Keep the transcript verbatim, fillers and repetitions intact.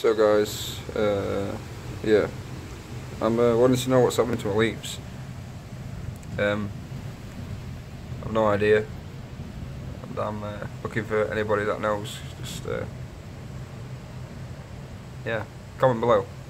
So guys, uh, yeah, I'm uh, wanting to know what's happening to my leaves. Um, I've no idea, and I'm uh, looking for anybody that knows. Just uh, yeah, comment below.